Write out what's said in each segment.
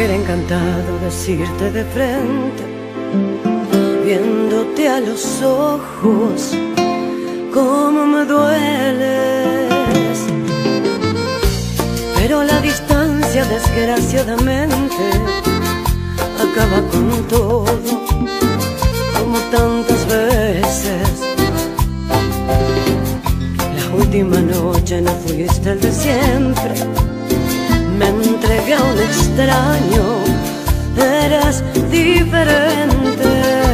hubiera encantado decirte de frente, viéndote a los ojos, cómo me dueles. Pero la distancia, desgraciadamente, acaba con todo, como tantas veces. La última noche no fuiste el de siempre, me entregué a un extraño, eras diferente.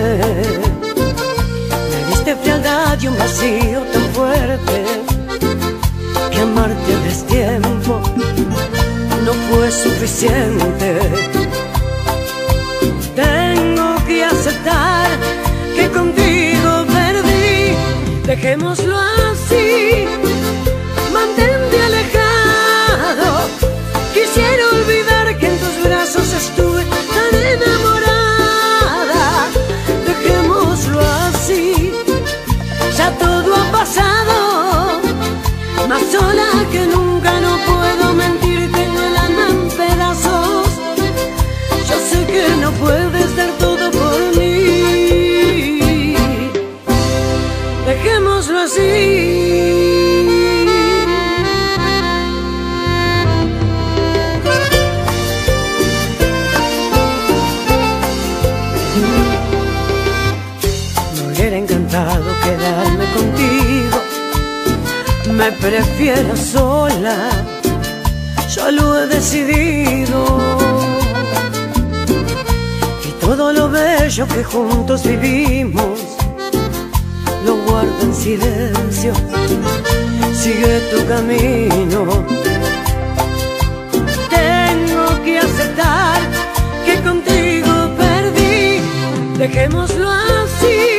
Me diste frialdad y un vacío tan fuerte que amarte a destiempo no fue suficiente. Tengo que aceptar que contigo perdí, dejémoslo así, mantente alejado. Quisiera olvidar que en tus brazos estuve tan enamorada. Dejémoslo así, ya todo ha pasado, más sola que nunca, no puedo mentir, tengo el alma en pedazos. Yo sé que no puedes dar todo por mí, dejémoslo así. Encantado quedarme contigo, me prefiero sola, ya lo he decidido. Y todo lo bello que juntos vivimos lo guardo en silencio, sigue tu camino. Tengo que aceptar que contigo perdí, dejémoslo así.